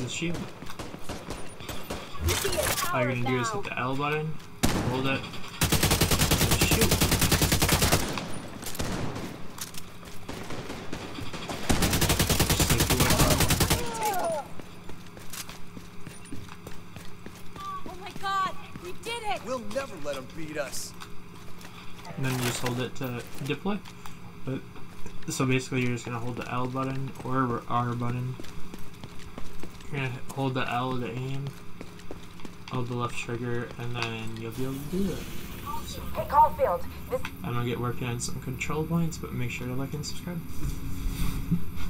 the shield. All you're gonna do is hit the L button, hold it, and shoot. Just like you would. Oh my god, we did it! We'll never let them beat us. And then you just hold it to deploy. But so basically, you're just gonna hold the L button or R button. You're gonna hold the L to aim, hold the left trigger, and then you'll be able to do it. So, Hey Caulfield, this I'm gonna get working on some control points, but make sure to like and subscribe.